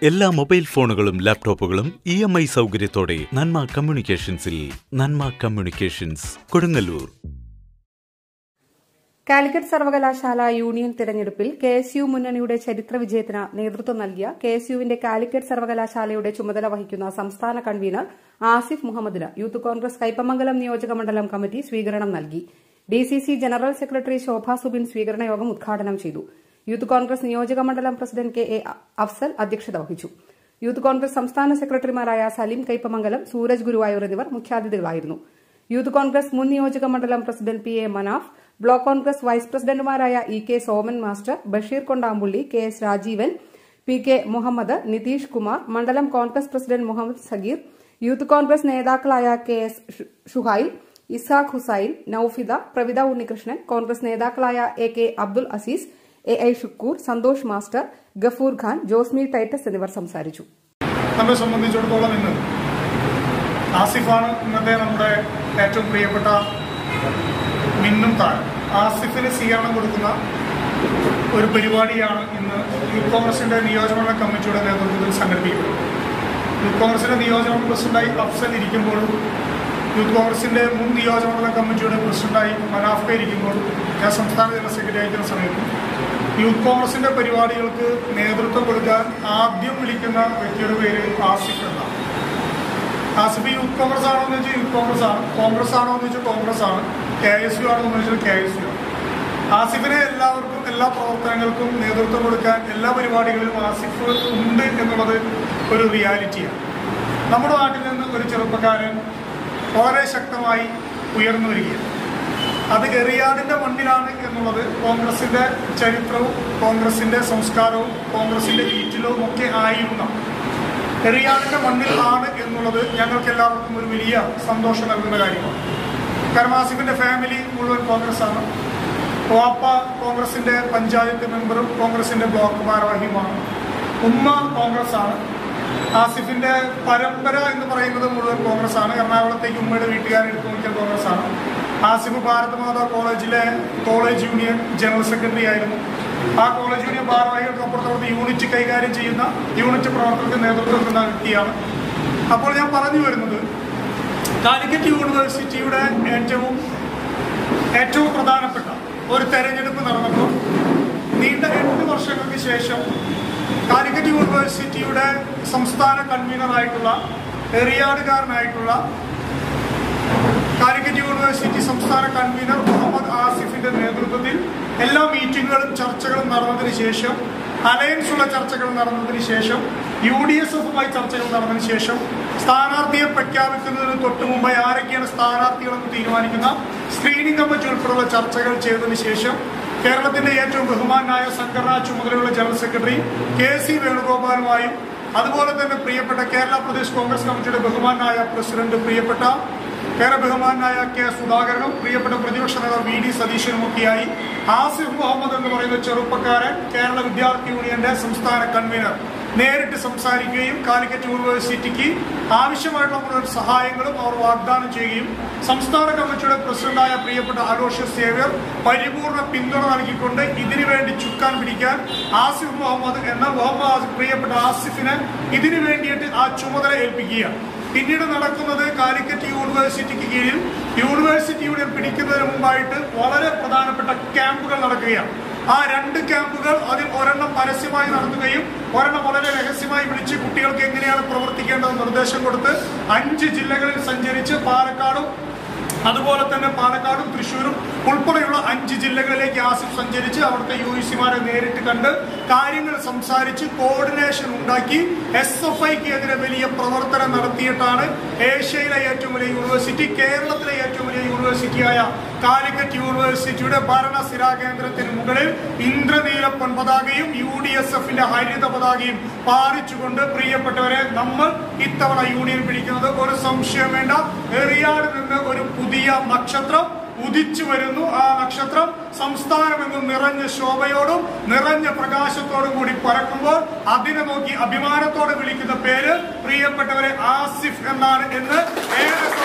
എല്ലാ മൊബൈൽ ഫോണുകളും ലാപ്ടോപ്പുകളും EMI സൗകര്യത്തോടെ നന്മ കമ്മ്യൂണിക്കേഷൻസിൽ. നന്മ കമ്മ്യൂണിക്കേഷൻസ്, കൊടുങ്ങല്ലൂർ. കാലിക്കറ്റ് സർവകലാശാല യൂണിയൻ തിരഞ്ഞെടുപ്പിൽ KSU മുന്നണിയുടെ ചരിത്ര വിജയത്തിന് നേതൃത്വം നൽകിയ KSUവിന്റെ കാലിക്കറ്റ് സർവകലാശാലയുടെ ചുമതല വഹിക്കുന്ന സംസ്ഥാന കൺവീനർ ആസിഫ് മുഹമ്മദിന് യൂത്ത് കോൺഗ്രസ് കയ്പമംഗലം നിയോജകമണ്ഡലം കമ്മിറ്റി സ്വീകരണം നൽകി. DCC general secretary Shobha Subin സ്വീകരണ യോഗം ഉദ്ഘാടനം ചെയ്തു. യൂത്ത് കോൺഗ്രസ് നിയോജകമണ്ഡലം പ്രസിഡന്റ് KA അഫ്സൽ അധ്യക്ഷത വഹിച്ചു. യൂത്ത് കോൺഗ്രസ് സംസ്ഥാന സെക്രട്ടറിമാരായ സലീം കയ്പമംഗലം, സൂരജ് ഗുരുവായൂർ എന്നിവർ മുഖ്യാതിഥികളായിരുന്നു. യൂത്ത് കോൺഗ്രസ് മുൻ നിയോജകമണ്ഡലം president PA Manaf, block Congress vice പ്രസിഡന്റുമാരായ EK Soman master, Basheer Kondampulli, KS Rajeevan, PK Muhammad, Nitheesh Kumar, മണ്ഡലം കോൺഗ്രസ് പ്രസിഡന്റ് മുഹമ്മദ് സഗീർ, യൂത്ത് കോൺഗ്രസ് നേതാക്കളായ KS ഷുഹൈൽ, ഇസാഖ് ഹുസൈൻ, നൌഫിദ, പ്രവിത ഉണ്ണികൃഷ്ണൻ, കോൺഗ്രസ് നേതാക്കളായ AK Abdul Azeez, AI Shukoor, Santhosh master, Gafoor Khan, Josmi Titus എന്നിവർ സംസാരിച്ചു. നമ്മെ സംബന്ധിച്ചിടത്തോളം ഇന്ന് ആസിഫാണ് ഇന്നത്തെ നമ്മുടെ ഏറ്റവും പ്രിയപ്പെട്ട മിന്നും താരം. ആസിഫിന് സ്വീകരണം കൊടുക്കുന്ന ഒരു പരിപാടിയാണ് ഇന്ന് യൂത്ത് കോൺഗ്രസിന്റെ നിയോജകമണ്ഡലം കമ്മിറ്റിയുടെ നേതൃത്വത്തിൽ സംഘടിപ്പിക്കുന്നത്. യൂത്ത് കോൺഗ്രസിന്റെ നിയോജകമണ്ഡലം പ്രസിഡന്റായി അഫ്സൽ ഇരിക്കുമ്പോഴും യൂത്ത് കോൺഗ്രസിന്റെ മുൻ നിയോജകമണ്ഡലം കമ്മിറ്റിയുടെ പ്രസിഡന്റായി മനാഫ് ഇരിക്കുമ്പോഴും ഞാൻ സംസ്ഥാന ജനറൽ സെക്രട്ടറി ആയിരിക്കുന്ന സമയത്ത് യൂത്ത് കോൺഗ്രസിന്റെ പരിപാടികൾക്ക് നേതൃത്വം കൊടുക്കാൻ ആദ്യം വിളിക്കുന്ന വ്യക്തിയുടെ പേര് ആസിഫ് എന്നാണ്. ആസിഫ് യൂത്ത് കോൺഗ്രസ് ആണോ എന്ന് വെച്ചാൽ യൂത്ത് കോൺഗ്രസ് ആണ്, കോൺഗ്രസ് ആണോ എന്ന് വെച്ചാൽ കോൺഗ്രസ് ആണ്, KSU ആണോ എന്ന് വെച്ചാൽ KSU ആണ്. ആസിഫിനെ എല്ലാവർക്കും എല്ലാ പ്രവർത്തനങ്ങൾക്കും നേതൃത്വം കൊടുക്കാൻ എല്ലാ പരിപാടികളിലും ആസിഫ് ഉണ്ട് എന്നുള്ളത് ഒരു റിയാലിറ്റിയാണ്. നമ്മുടെ നാട്ടിൽ നിന്ന് ഒരു ചെറുപ്പക്കാരൻ വളരെ ശക്തമായി ഉയർന്നു വരികയാണ്. അത് എറിയാടിന്റെ മണ്ണിലാണ് എന്നുള്ളത് കോൺഗ്രസിന്റെ ചരിത്രവും കോൺഗ്രസിന്റെ സംസ്കാരവും കോൺഗ്രസിന്റെ ഈറ്റിലവും ഒക്കെ ആയിരുന്ന എറിയാടിന്റെ മണ്ണിൽ ആണ് എന്നുള്ളത് ഞങ്ങൾക്ക് എല്ലാവർക്കും ഒരു വലിയ സന്തോഷം നൽകുന്ന കാര്യമാണ്. കാരണം ആസിഫിന്റെ ഫാമിലി മുഴുവൻ കോൺഗ്രസ് ആണ്. വാപ്പ കോൺഗ്രസിന്റെ പഞ്ചായത്ത് മെമ്പറും കോൺഗ്രസിന്റെ ബ്ലോക്ക് ഭാരവാഹിയുമാണ്. ഉമ്മ കോൺഗ്രസ് ആണ്. ആസിഫിന്റെ പരമ്പര എന്ന് പറയുന്നത് മുഴുവൻ കോൺഗ്രസ് ആണ്. എറണാകുളത്തേക്ക് ഉമ്മയുടെ വീട്ടുകാരെ എടുത്തു നോക്കിയാൽ കോൺഗ്രസ് ആണ്. ആസിഫ് ഭാരതമാതാ കോളേജിലെ കോളേജ് യൂണിയൻ ജനറൽ സെക്രട്ടറി ആയിരുന്നു. ആ കോളേജ് യൂണിയൻ ഭാരവാഹികൾക്ക് അപ്പുറത്തപ്പുറത്ത് യൂണിറ്റ് കൈകാര്യം ചെയ്യുന്ന യൂണിറ്റ് പ്രവർത്തകർക്ക് നേതൃത്വം നൽകുന്ന വ്യക്തിയാണ്. അപ്പോൾ ഞാൻ പറഞ്ഞു വരുന്നത്, കാലിക്കറ്റ് യൂണിവേഴ്സിറ്റിയുടെ ഏറ്റവും പ്രധാനപ്പെട്ട ഒരു തെരഞ്ഞെടുപ്പ് നടന്നപ്പോൾ നീണ്ട 8 വർഷങ്ങൾക്ക് ശേഷം കാലിക്കറ്റ് യൂണിവേഴ്സിറ്റിയുടെ സംസ്ഥാന കൺവീനറായിട്ടുള്ള എറിയാടുകാരനായിട്ടുള്ള കാലിക്കറ്റ് യൂണിവേഴ്സിറ്റി സംസ്ഥാന കൺവീനർ മുഹമ്മദ് ആസിഫിന്റെ നേതൃത്വത്തിൽ എല്ലാ മീറ്റിങ്ങുകളും ചർച്ചകളും നടന്നതിന് ശേഷം, അലയൻസുള്ള ചർച്ചകൾ നടന്നതിന് ശേഷം, UDSFുമായി ചർച്ചകൾ നടന്നതിന് ശേഷം, സ്ഥാനാർത്ഥിയെ പ്രഖ്യാപിക്കുന്നതിന് തൊട്ടു മുമ്പായി ആരൊക്കെയാണ് സ്ഥാനാർത്ഥികളെന്ന് തീരുമാനിക്കുന്ന സ്ക്രീനിംഗ് കമ്മിറ്റി ഉൾപ്പെടെയുള്ള ചർച്ചകൾ ചെയ്തതിനു ശേഷം കേരളത്തിന്റെ ഏറ്റവും ബഹുമാനായ സംഘടനാ ചുമതലയുള്ള ജനറൽ സെക്രട്ടറി KC വേണുഗോപാലുമായും അതുപോലെ തന്നെ പ്രിയപ്പെട്ട കേരള പ്രദേശ് കോൺഗ്രസ് കമ്മിറ്റിയുടെ ബഹുമാനായ പ്രസിഡന്റ് പ്രിയപ്പെട്ട ബഹുമാനായ K സുധാകരനും പ്രിയപ്പെട്ട പ്രതിപക്ഷ നേതാവ് VD സതീശനുമൊക്കെയായി ആസിഫ് മുഹമ്മദ് എന്ന് പറയുന്ന ചെറുപ്പക്കാരൻ കേരള വിദ്യാർത്ഥി യൂണിയന്റെ സംസ്ഥാന കൺവീനർ നേരിട്ട് സംസാരിക്കുകയും കാലിക്കറ്റ് യൂണിവേഴ്സിറ്റിക്ക് ആവശ്യമായിട്ടുള്ള മുഴുവൻ സഹായങ്ങളും അവർ വാഗ്ദാനം ചെയ്യുകയും സംസ്ഥാന കമ്മിറ്റിയുടെ പ്രസിഡന്റായ പ്രിയപ്പെട്ട അലോഷ്യസ് സേവ്യർ പരിപൂർണ പിന്തുണ നൽകിക്കൊണ്ട് ഇതിനുവേണ്ടി ചുക്കാൻ പിടിക്കാൻ ആസിഫ് മുഹമ്മദ് എന്ന പ്രിയപ്പെട്ട ആസിഫിനെ ഇതിനു വേണ്ടിയിട്ട് ആ ചുമതല ഏൽപ്പിക്കുകയാണ്. പിന്നീട് നടക്കുന്നത് കാലിക്കറ്റ് യൂണിവേഴ്സിറ്റിക്ക് കീഴിൽ യൂണിവേഴ്സിറ്റി യൂണിയൻ പിടിക്കുന്നതിന് മുമ്പായിട്ട് വളരെ പ്രധാനപ്പെട്ട ക്യാമ്പുകൾ നടക്കുകയാണ്. ആ 2 ക്യാമ്പുകൾ, അതിൽ ഒരെണ്ണം പരസ്യമായി നടത്തുകയും ഒരെണ്ണം വളരെ രഹസ്യമായി വിളിച്ച് കുട്ടികൾക്ക് എങ്ങനെയാണ് പ്രവർത്തിക്കേണ്ടത് നിർദ്ദേശം കൊടുത്ത് 5 ജില്ലകളിൽ സഞ്ചരിച്ച് അതുപോലെ തന്നെ പാലക്കാടും തൃശ്ശൂരും ഉൾപ്പെടെയുള്ള 5 ജില്ലകളിലേക്ക് ആസിഫ് സഞ്ചരിച്ച് അവിടുത്തെ UECമാരെ നേരിട്ട് കണ്ട് കാര്യങ്ങൾ സംസാരിച്ച് കോർഡിനേഷൻ ഉണ്ടാക്കി SFIക്ക് എതിരെ വലിയ പ്രവർത്തനം നടത്തിയിട്ടാണ് ഏഷ്യയിലെ ഏറ്റവും വലിയ യൂണിവേഴ്സിറ്റി, കേരളത്തിലെ ഏറ്റവും വലിയ യൂണിവേഴ്സിറ്റിയായ കാലിക്കറ്റ് യൂണിവേഴ്സിറ്റിയുടെ ഭരണസിരാ കേന്ദ്രത്തിന് മുകളിൽ ഇന്ദ്രനീല പൊൻപതാകയും UDSFന്റെ ഹരിത പതാകയും പാറിച്ചുകൊണ്ട് പ്രിയപ്പെട്ടവരെ നമ്മൾ ഇത്തവണ യൂണിയൻ പിടിക്കുന്നത് ഒരു സംശയം വേണ്ട. എറിയാട് നിന്ന് ഒരു പുതിയ നക്ഷത്രം ഉദിച്ചു വരുന്നു. ആ നക്ഷത്രം സംസ്ഥാനമെന്നും നിറഞ്ഞ ശോഭയോടും നിറഞ്ഞ പ്രകാശത്തോടും കൂടി പറക്കുമ്പോൾ അതിനെ നോക്കി അഭിമാനത്തോടെ വിളിക്കുന്ന പേര് പ്രിയപ്പെട്ടവരെ ആസിഫ് എന്നാണ് എന്ന് ഏറെ